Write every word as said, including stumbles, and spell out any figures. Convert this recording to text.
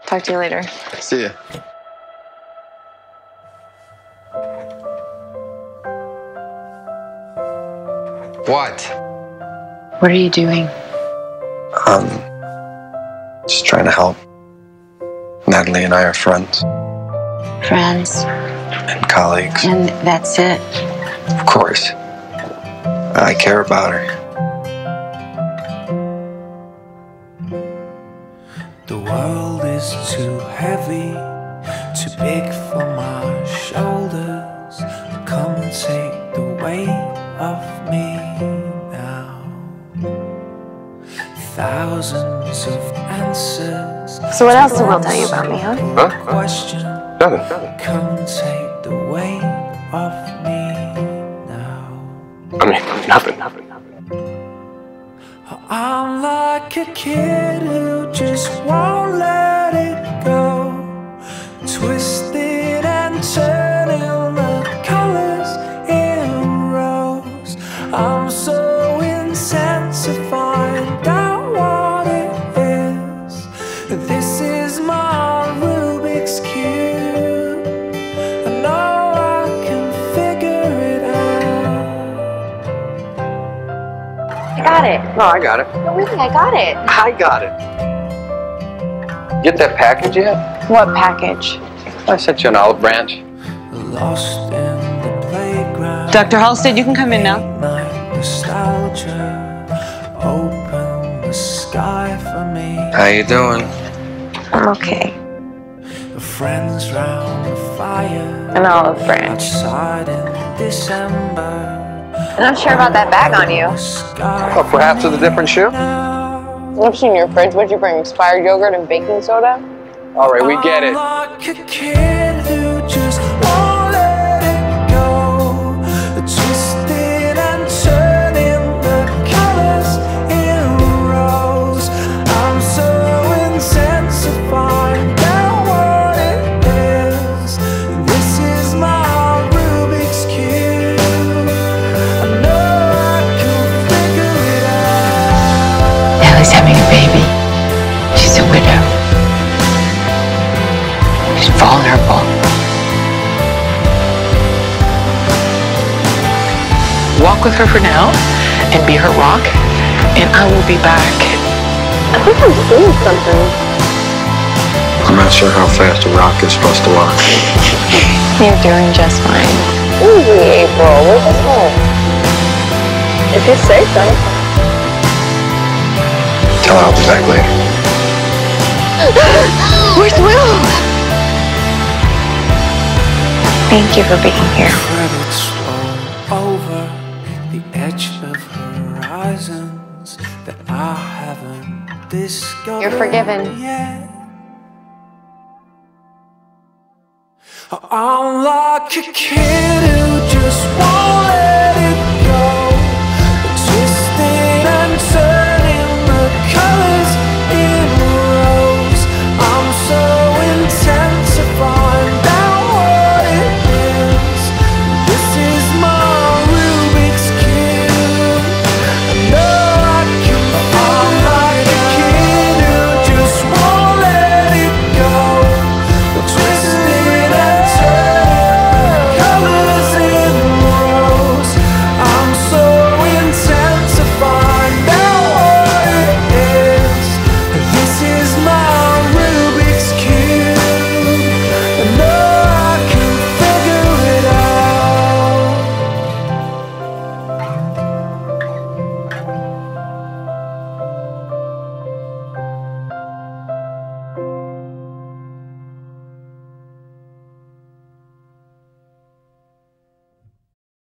Talk to you later. See ya. What? What are you doing? Um, just trying to help. Natalie and I are friends. Friends. And colleagues. And that's it? Of course. I care about her. The world is too heavy, too big for my shoulders. Come take the weight off me now. Thousands of answers. So what else did Will tell you about me, huh? Huh? Question. Nothing. Come take the weight off me now. I mean, nothing, nothing, nothing. I'm like a kid who just won't let it go. Twisted and turning the colors in rows. I'm so intent to find out what it is. This is my Rubik's Cube. I know I can figure it out. I got it. No, I got it. No, really, I got it. I got it. Get that package yet? What package? I sent you an olive branch. Lost in the playground. Doctor Halstead, you can come in now. Nostalgia, open the sky for me. How you doing? I'm okay. Friends round the fire. An olive branch. Outside in December. I'm not sure about that bag on you. Oh, perhaps with a different shoe? What's in your fridge? What'd you bring? Expired yogurt and baking soda? All right, we get it. Like a kid who just won't let it go. Twisted and turning the colors in rows. I'm so intent to find out what it is. This is my Rubik's Cube. I know I can figure it out. Natalie's having a baby. She's a widow. She's vulnerable. Walk with her for now and be her rock, and I will be back. I think I'm seeing something. I'm not sure how fast a rock is supposed to walk. You're doing just fine. Easy, April. Where's this home? If you say so. Tell her I'll be back later. Where's Will? Thank you for being here. Credits roll over the edge of horizons that I haven't discovered. You're forgiven. Yet. I'm like a kid who just won't let